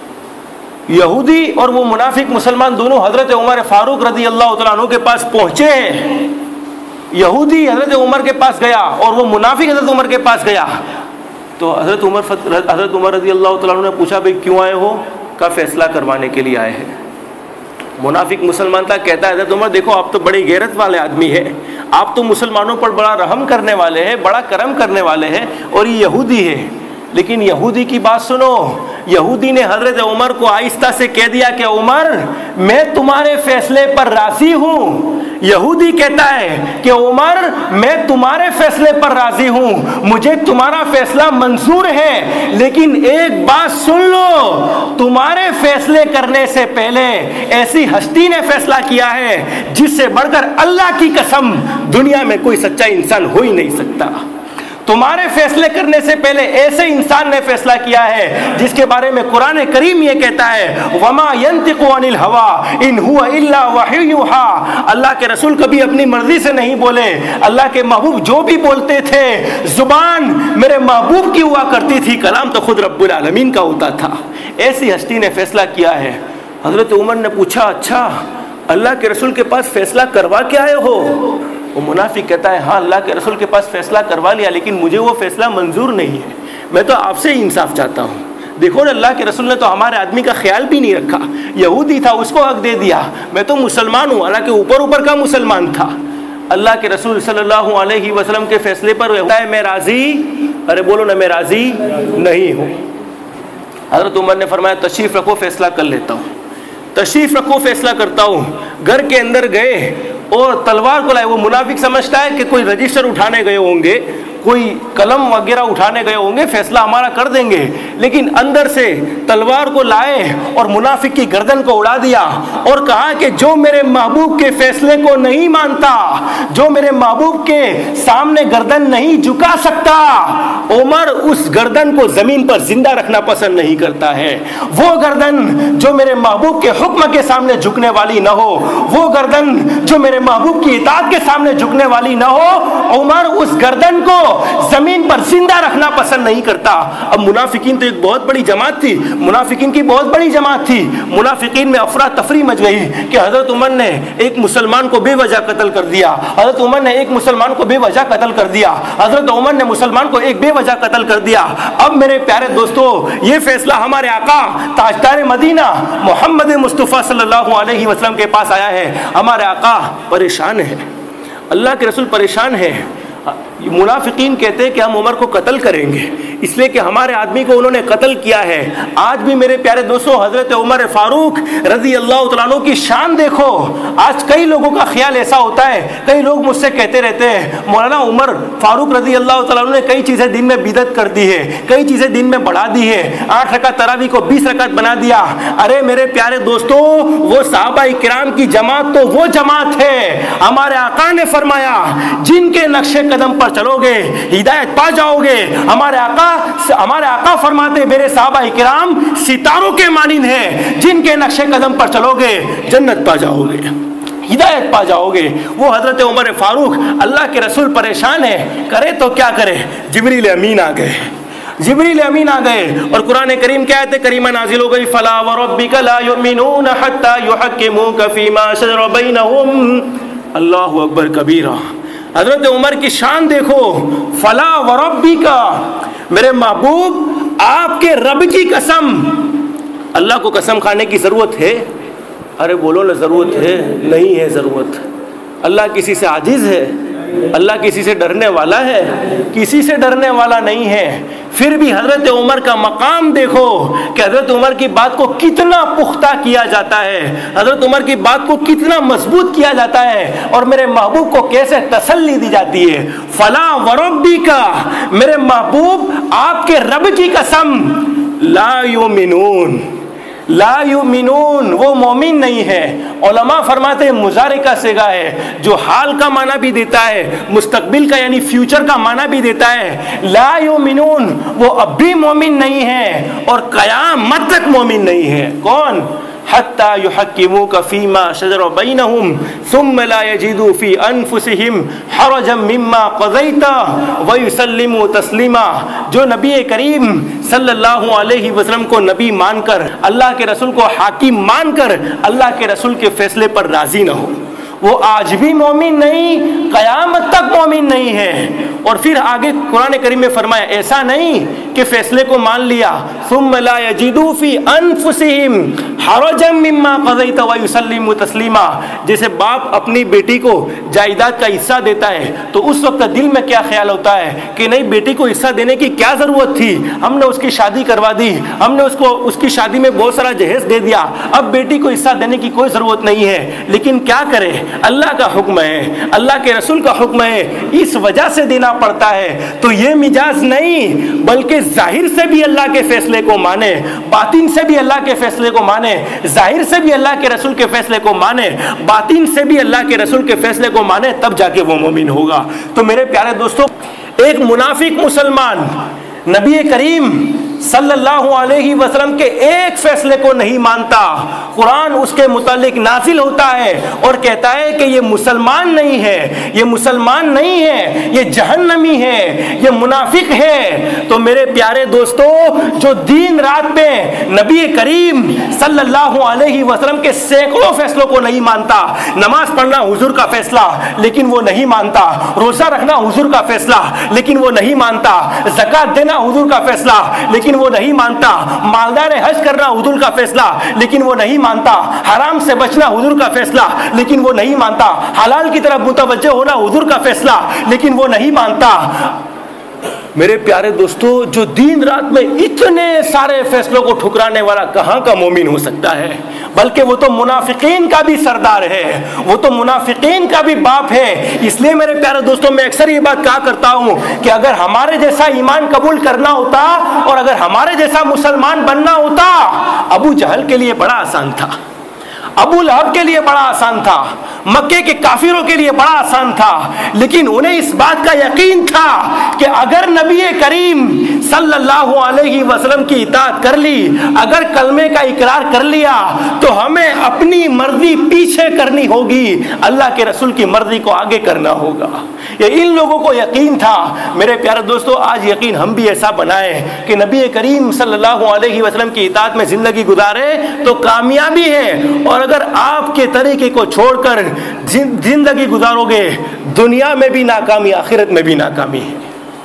یہودی اور وہ منافق مسلمان دونوں حضرت عمر فاروق رضی اللہ تعالیٰ عنہ کے پاس پہنچے ہیں۔ یہودی حضرت عمر کے پاس گیا اور وہ منافق حضرت عمر کے پاس گیا، تو حضرت عمر حضرت عمر رضی اللہ تعالیٰ عنہ نے پوچھا بھائی کیوں آئے ہو؟ کا فیصلہ کروانے کے لیے آئے ہیں۔ منافق مسلمان تھا، کہتا ہے حضرت عمر دیکھو آپ تو بڑی غیرت والے آدمی ہیں، آپ تو مسلمانوں پر بڑا رحم کرنے والے ہیں، بڑا کرم کرنے والے ہیں، اور یہ یہودی ہے۔ لیکن یہودی کی بات سنو، یہودی نے حضرت عمر کو آہستہ سے کہہ دیا کہ عمر میں تمہارے فیصلے پر راضی ہوں۔ یہودی کہتا ہے کہ عمر میں تمہارے فیصلے پر راضی ہوں، مجھے تمہارا فیصلہ منظور ہے، لیکن ایک بات سن لو، تمہارے فیصلے کرنے سے پہلے ایسی ہستی نے فیصلہ کیا ہے جس سے بڑھ کر اللہ کی قسم دنیا میں کوئی سچا انسان ہو ہی نہیں سکتا۔ تمہارے فیصلے کرنے سے پہلے ایسے انسان نے فیصلہ کیا ہے جس کے بارے میں قرآن کریم یہ کہتا ہے وَمَا يَنْتِقُ عَنِ الْهَوَىٰ إِنْ هُوَ إِلَّا وَحْيٌ يُوحَىٰ. اللہ کے رسول کبھی اپنی مرضی سے نہیں بولے. اللہ کے محبوب جو بھی بولتے تھے زبان میرے محبوب کی ہوا کرتی تھی, کلام تو خود رب العالمین کا ہوتا تھا. ایسی ہستی نے فیصلہ کیا ہے. حضرت عمر نے پوچھا اچھا اللہ کے رسول کے پاس فیصلہ کروا کے آئے ہو؟ وہ منافق کہتا ہے ہاں اللہ کے رسول کے پاس فیصلہ کروا لیا لیکن مجھے وہ فیصلہ منظور نہیں ہے, میں تو آپ سے انصاف چاہتا ہوں. دیکھو نا اللہ کے رسول نے تو ہمارے آدمی کا خیال بھی نہیں رکھا, یہودی تھا اس کو حق دے دیا, میں تو مسلمان ہوں حالانکہ اوپر اوپر کا مسلمان تھا. اللہ کے رسول صلی اللہ علیہ وسلم کے فیصلے پر ہے میں راضی, ارے بولو نا میں راضی نہیں ہوں. حضرت عمر نے فرمایا تشریف رکھو فیصلہ کر لیتا ہوں. تشریف رکھو فیصلہ کرتا ہوں. گھر کے اندر گئے اور تلوار کو لائے. وہ منافق سمجھتا ہے کہ کوئی رجسٹر اٹھانے گئے ہوں گے, کوئی قلم وغیرہ اٹھانے گئے ہوں گے, فیصلہ ہمارا کر دیں گے, لیکن اندر سے تلوار کو لائے اور منافق کی گردن کو اڑا دیا اور کہا کہ جو میرے محبوب کے فیصلے کو نہیں مانتا, جو میرے محبوب کے سامنے گردن نہیں جھکا سکتا, عمر اس گردن کو زمین پر زندہ رکھنا پسند نہیں کرتا ہے. وہ گردن جو میرے محبوب کے حکم کے سامنے جھکنے والی نہ ہو, وہ گردن جو میرے محبوب کی اطاعت کے سامنے جھکنے والی نہ ہو, عمر اس گردن کو زمین پر زندہ رکھنا پسند نہیں کرتا. اب منافقین تو ایک بہت بڑی جماعت تھی, منافقین کی بہت بڑی جماعت تھی. منافقین میں افراتفری مچ گئی کہ حضرت عمر نے ایک مسلمان کو بے وجہ قتل کر دیا, حضرت عمر نے ایک مسلمان کو بے وجہ قتل کر دیا, حضرت عمر نے مسلمان کو ایک بے وجہ قتل کر دیا. اب میرے پیارے دوستو یہ فیصلہ ہمارے آقا تاجدار مدینہ محمد مصطفیٰ صلی اللہ علیہ وسلم کے پاس آیا ہے. ہمارے آقا پریشان ہے, اللہ کے رسول پریشان ہے. منافقین کہتے ہیں کہ ہم عمر کو قتل کریں گے اس لیے کہ ہمارے آدمی کو انہوں نے قتل کیا ہے. آج بھی میرے پیارے دوستوں حضرت عمر فاروق رضی اللہ تعالیٰ عنہ کی شان دیکھو. آج کئی لوگوں کا خیال ایسا ہوتا ہے, کئی لوگ مجھ سے کہتے رہتے ہیں مولانا عمر فاروق رضی اللہ تعالیٰ عنہ نے کئی چیزیں دن میں بدعت کر دی ہے, کئی چیزیں دن میں بڑھا دی ہے, آٹھ رکعت تراویح کو بیس رکعت بنا دیا. ارے میرے پیارے دوستوں وہ صحابہ کرام کی جماعت تو وہ جماعت ہے, ہمارے آقا نے فرمایا جن کے نقش قدم پر چلو گے ہدایت پا جاؤ گے. ہمارے آقا ہمارے آقا فرماتے میرے صحابہ کرام ستاروں کے مانند ہیں, جن کے نقش قدم پر چلو گے جنت پا جاؤ گے, ہدایت پا جاؤ گے. وہ حضرت عمر فاروق اللہ کے رسول پریشان ہے, کرے تو کیا کرے. جبریل امین آ گئے, جبریل امین آ گئے اور قرآن کریم کی آیت کریمہ نازل ہو گئی فلا وربک لا یؤمنون حتی یحکموک فیما شجر بینہم. اللہ اکبر کبیرہ. حضرت عمر کی شان دیکھو, فلا وربک, میرے محبوب آپ کے رب کی قسم. اللہ کو قسم کھانے کی ضرورت ہے؟ ارے بولو نا ضرورت ہے, نہیں ہے ضرورت. اللہ کسی سے عاجز ہے؟ اللہ کسی سے ڈرنے والا ہے؟ کسی سے ڈرنے والا نہیں ہے. پھر بھی حضرت عمر کا مقام دیکھو کہ حضرت عمر کی بات کو کتنا پختہ کیا جاتا ہے, حضرت عمر کی بات کو کتنا مضبوط کیا جاتا ہے اور میرے محبوب کو کیسے تسلی دی جاتی ہے. فلا وربک, میرے محبوب آپ کے رب کی قسم, لا یؤمنون, لا یؤمنون, وہ مومن نہیں ہے. علماء فرماتے ہیں مضارع کا صیغہ ہے جو حال کا معنی بھی دیتا ہے, مستقبل کا یعنی فیوچر کا معنی بھی دیتا ہے. لا یؤمنون, وہ اب بھی مومن نہیں ہے اور قیامت تک مومن نہیں ہے. کون؟ حتی یحکموک فیما شجر بینہم ثم لا یجدوا فی انفسہم حرجا مما قضیت ویسلموا تسلیما. جو نبی کریم صلی اللہ علیہ وسلم کو نبی مان کر, اللہ کے رسول کو حاکم مان کر اللہ کے رسول کے فیصلے پر راضی نہ ہو, وہ آج بھی مومن نہیں, قیامت تک مومن نہیں ہے. اور پھر آگے قرآن کریم میں فرمایا ایسا نہیں کہ فیصلے کو مان لیا, ثم لا یجدوا فی انفسہم حرجا مما قضیت ویسلموا تسلیما. جیسے باپ اپنی بیٹی کو جائیداد کا حصہ دیتا ہے تو اس وقت دل میں کیا خیال ہوتا ہے کہ نہیں بیٹی کو حصہ دینے کی کیا ضرورت تھی, ہم نے اس کی شادی کروا دی, ہم نے اس کو اس کی شادی میں بہت سارا جہیز دے دیا, اب بیٹی کو حصہ دینے کی کوئی ضرورت نہیں ہے. لیکن کیا کرے, اللہ کا حکم ہے, اللہ کے رسول کا حکم ہے, اس وجہ سے دینا پڑتا ہے. تو یہ مجاز نہیں بلکہ ظاہر سے بھی اللہ کے فیصلے فیصلے کو مانے, باطن سے بھی اللہ کے فیصلے کو مانے, ظاہر سے بھی اللہ کے رسول کے فیصلے کو مانے, باطن سے بھی اللہ کے رسول کے فیصلے کو مانے, تب جا کے وہ مومن ہوگا. تو میرے پیارے دوستو, ایک منافق مسلمان نبی کریم صلی اللہ علیہ وسلم کے ایک فیصلے کو نہیں مانتا, قرآن اس کے متعلق نازل ہوتا ہے اور کہتا ہے کہ یہ مسلمان نہیں ہے, یہ مسلمان نہیں ہے, یہ جہنمی ہے, یہ منافق ہے. تو میرے پیارے دوستو, جو دین رات میں نبی کریم صلی اللہ علیہ وسلم کے سینکڑوں فیصلوں کو نہیں مانتا, نماز پڑھنا حضور کا فیصلہ لیکن وہ نہیں مانتا, روزہ رکھنا حضور کا فیصلہ لیکن وہ نہیں مانتا, زکات دینا حضور کا فیصلہ لیکن وہ نہیں مانتا, مالدار حج کرنا حضور کا فیصلہ لیکن وہ نہیں مانتا, حرام سے بچنا حضور کا فیصلہ لیکن وہ نہیں مانتا, حلال کی طرف متوجہ ہونا حضور کا فیصلہ لیکن وہ نہیں مانتا. میرے پیارے دوستو, جو دین رات میں اتنے سارے فیصلوں کو ٹھکرانے والا کہاں کا مومن ہو سکتا ہے, بلکہ وہ تو منافقین کا بھی سردار ہے, وہ تو منافقین کا بھی باپ ہے. اس لیے میرے پیارے دوستوں, میں اکثر یہ بات کہا کرتا ہوں کہ اگر ہمارے جیسا ایمان قبول کرنا ہوتا اور اگر ہمارے جیسا مسلمان بننا ہوتا, ابو جہل کے لیے بڑا آسان تھا, ابو لہب کے لیے بڑا آسان تھا, مکے کے کافروں کے لیے بڑا آسان تھا, لیکن انہیں اس بات کا یقین تھا کہ اگر نبی کریم صلی اللہ علیہ وسلم کی اطاعت کر لی, اگر کلمے کا اقرار کر لیا, تو ہمیں اپنی مرضی پیچھے کرنی ہوگی, اللہ کے رسول کی مرضی کو آگے کرنا ہوگا. یہ ان لوگوں کو یقین تھا. میرے پیارے دوستو, آج یقین ہم بھی ایسا بنائیں کہ نبی کریم صلی اللہ علیہ وسلم کی اطاعت میں زندگی گزارے تو کامیابی ہے, اور اگر آپ کے طریقے کو چھوڑ کر زندگی گزارو گے, دنیا میں بھی ناکامی, آخرت میں بھی ناکامی ہے.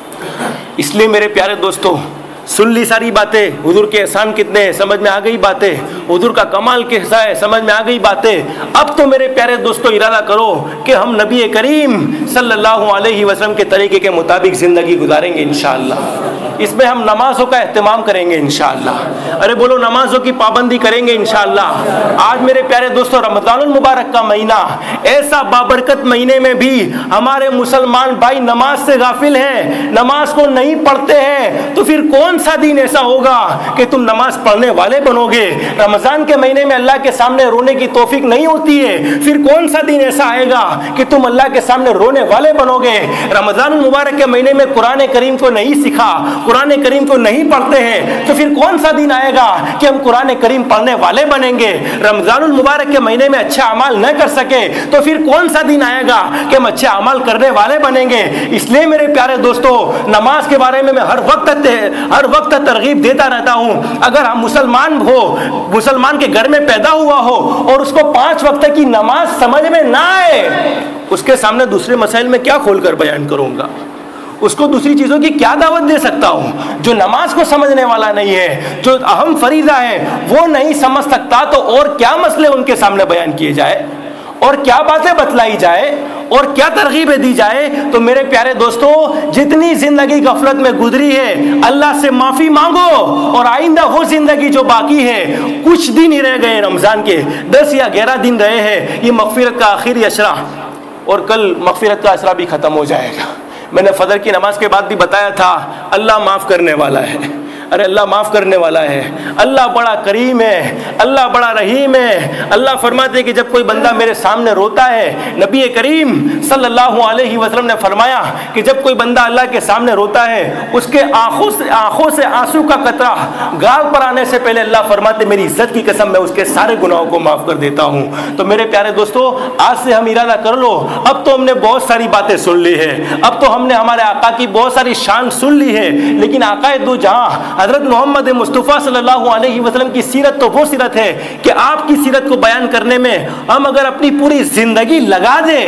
اس لیے میرے پیارے دوستو, سن لی ساری باتیں, حضور کے احسان کتنے ہیں سمجھ میں آ گئی باتیں, حضور کا کمال کیسا ہے سمجھ میں آ گئی باتیں. اب تو میرے پیارے دوستو ارادہ کرو کہ ہم نبی کریم صلی اللہ علیہ وسلم کے طریقے کے مطابق زندگی گزاریں گے انشاءاللہ. اس میں ہم نمازوں کا اہتمام کریں گے انشاءاللہ. ارے بولو, نمازوں کی پابندی کریں گے انشاءاللہ. آج میرے پیارے دوستو, رمضان المبارک کا مہینہ, ایسا بابرکت مہینے میں بھی ہمارے مسلمان بھائی نماز سے غافل ہیں, نماز کو نہیں پڑھتے ہیں. تو پھر کون سا دین ایسا ہوگا کہ تم نماز پڑھنے والے بنو گے؟ رمضان کے مہینے میں اللہ کے سامنے رونے کی توفیق نہیں ہوتی ہے, پھر کون سا دین ایسا آئے گا کہ تم اللہ کے سامنے رونے والے بنو گے؟ رمضان المبارک کے مہینے میں قرآن کریم کو نہیں سیکھا, قرآن کریم کو نہیں پڑھتے ہیں, تو پھر کون سا دن آئے گا کہ ہم قرآن کریم پڑھنے والے بنیں گے؟ رمضان المبارک کے مہینے میں اچھے اعمال نہ کر سکے تو پھر کون سا دن آئے گا کہ ہم اچھے اعمال کرنے والے بنیں گے؟ اس لیے میرے پیارے دوستو, نماز کے بارے میں میں ہر وقت ہر وقت ترغیب دیتا رہتا ہوں. اگر ہم مسلمان ہو, مسلمان کے گھر میں پیدا ہوا ہو اور اس کو پانچ وقت کی نماز سمجھ میں نہ آئے, اس کے سامنے دوسرے مسائل میں کیا کھول کر بیان کروں گا؟ اس کو دوسری چیزوں کی کیا دعوت دے سکتا ہوں؟ جو نماز کو سمجھنے والا نہیں ہے, جو اہم فریضہ ہے وہ نہیں سمجھ سکتا, تو اور کیا مسئلے ان کے سامنے بیان کیے جائے اور کیا باتیں بتلائی جائے اور کیا ترغیبیں دی جائے؟ تو میرے پیارے دوستو, جتنی زندگی غفلت میں گزری ہے, اللہ سے معافی مانگو, اور آئندہ وہ زندگی جو باقی ہے, کچھ دن ہی رہ گئے رمضان کے, دس یا گیارہ دن رہے ہیں, یہ مغفرت کا آخری اشرا, اور کل مغفرت کا اشرا بھی ختم ہو جائے گا. میں نے فجر کی نماز کے بعد بھی بتایا تھا, اللہ معاف کرنے والا ہے. ارے اللہ معاف کرنے والا ہے, اللہ بڑا کریم ہے, اللہ بڑا رحیم ہے. اللہ فرماتے ہیں کہ جب کوئی بندہ میرے سامنے روتا ہے, نبی کریم صلی اللہ علیہ وسلم نے فرمایا کہ جب کوئی بندہ اللہ کے سامنے روتا ہے, اس کے آنکھوں سے آنکھوں سے آنسو کا قطرہ گال پر آنے سے پہلے اللہ فرماتے میری عزت کی قسم میں اس کے سارے گناہوں کو معاف کر دیتا ہوں. تو میرے پیارے دوستو, آج سے ہم ارادہ کر لو, اب تو ہم نے بہت ساری باتیں سن لی ہے, اب تو ہم نے ہمارے آقا کی بہت ساری شان سن لی ہے, لیکن آقا دو جہاں حضرت محمد مصطفیٰ صلی اللہ علیہ وسلم کی سیرت تو وہ سیرت ہے کہ آپ کی سیرت کو بیان کرنے میں ہم اگر اپنی پوری زندگی لگا دیں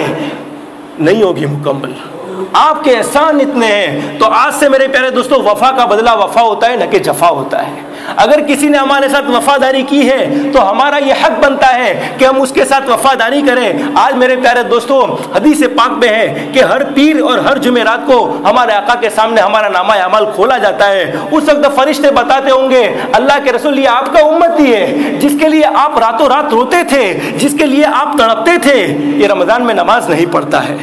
نہیں ہوگی مکمل. آپ کے احسان اتنے ہیں. تو آج سے میرے پیارے دوستو, وفا کا بدلہ وفا ہوتا ہے, نہ کہ جفا ہوتا ہے. اگر کسی نے ہمارے ساتھ وفاداری کی ہے تو ہمارا یہ حق بنتا ہے کہ ہم اس کے ساتھ وفاداری کریں. آج میرے پیارے دوستو, حدیث پاک میں ہے کہ ہر پیر اور ہر جمعرات کو ہمارے آقا کے سامنے ہمارا نامہ اعمال کھولا جاتا ہے. اس وقت فرشتے بتاتے ہوں گے, اللہ کے رسول, یہ آپ کا امتی ہے جس کے لیے آپ راتوں رات روتے تھے, جس کے لیے آپ تڑپتے تھے, یہ رمضان میں نماز نہیں پڑھتا ہے.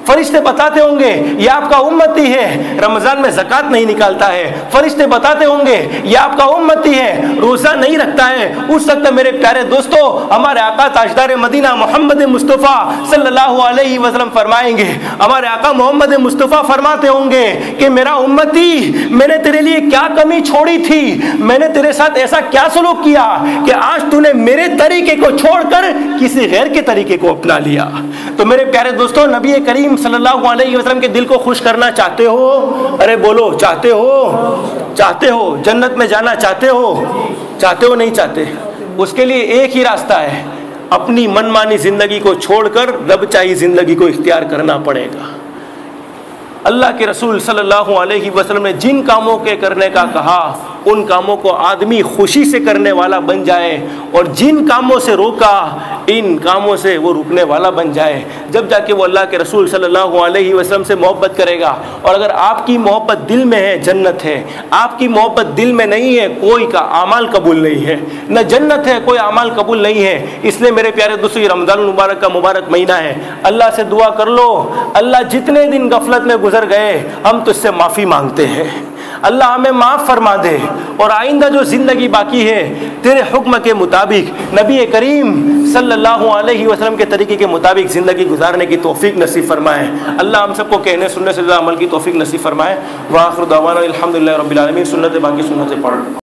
فرشتے بتاتے ہوں گے یہ آپ کا امتی ہے، رمضان میں زکوٰۃ نہیں نکالتا ہے، فرشتے بتاتے ہوں گے یہ آپ کا امتی ہے، روزہ نہیں رکھتا ہے۔ اس وقت میرے پیارے دوستو ہمارے آقا تاجدار مدینہ محمد مصطفیٰ صلی اللہ علیہ وسلم فرمائیں گے، ہمارے آقا محمد مصطفیٰ فرماتے ہوں گے کہ میرا امتی، میں نے تیرے لیے کیا کمی چھوڑی تھی، میں نے تیرے ساتھ ایسا کیا سلوک کیا کہ آج تو نے میرے طریقے کو چھوڑ کر کسی غیر کے طریقے کو اپنا لیا۔ تو میرے پیارے دوستو نبی کریم صلی اللہ علیہ وسلم کے دل کو خوش کرنا چاہتے ہو؟ ارے بولو چاہتے ہو؟ چاہتے ہو جنت میں جانا چاہتے ہو؟ چاہتے ہو نہیں چاہتے؟ اس کے لیے ایک ہی راستہ ہے، اپنی من مانی زندگی کو چھوڑ کر رب چاہی زندگی کو اختیار کرنا پڑے گا۔ اللہ کے رسول صلی اللہ علیہ وسلم نے جن کاموں کے کرنے کا کہا ان کاموں کو آدمی خوشی سے کرنے والا بن جائے، اور جن کاموں سے روکا ان کاموں سے وہ رکنے والا بن جائے، جب جا کے وہ اللہ کے رسول صلی اللہ علیہ وسلم سے محبت کرے گا۔ اور اگر آپ کی محبت دل میں ہے جنت ہے، آپ کی محبت دل میں نہیں ہے کوئی کا اعمال قبول نہیں ہے، نہ جنت ہے کوئی اعمال قبول نہیں ہے۔ اس لیے میرے پیارے دوستو یہ رمضان المبارک کا مبارک مہینہ ہے، اللہ سے دعا کر لو، اللہ جتنے دن غفلت میں گزر گئے ہم تو اس سے معافی مانگتے ہیں، اللہ ہمیں معاف فرما دے، اور آئندہ جو زندگی باقی ہے تیرے حکم کے مطابق نبی کریم صلی اللہ علیہ وسلم کے طریقے کے مطابق زندگی گزارنے کی توفیق نصیب فرمائے۔ اللہ ہم سب کو کہنے سننے سے زیادہ عمل کی توفیق نصیب فرمائے۔ وآخر دعوانا الحمدللہ رب العالمین۔ سنت باقی سنت سے پڑھ